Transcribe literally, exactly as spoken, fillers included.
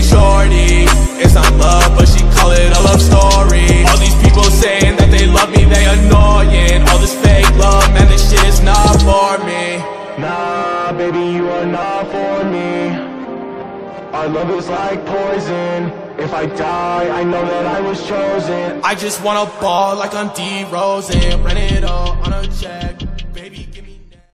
fucking shorty. It's not love, but she call it a love story. All these people saying that they love me, they annoying. All this fake love, man, this shit is not for me. Nah, baby, you are not for me. Our love is like poison. If I die, I know that I was chosen. I just wanna ball like I'm D Rose and run it all on a check.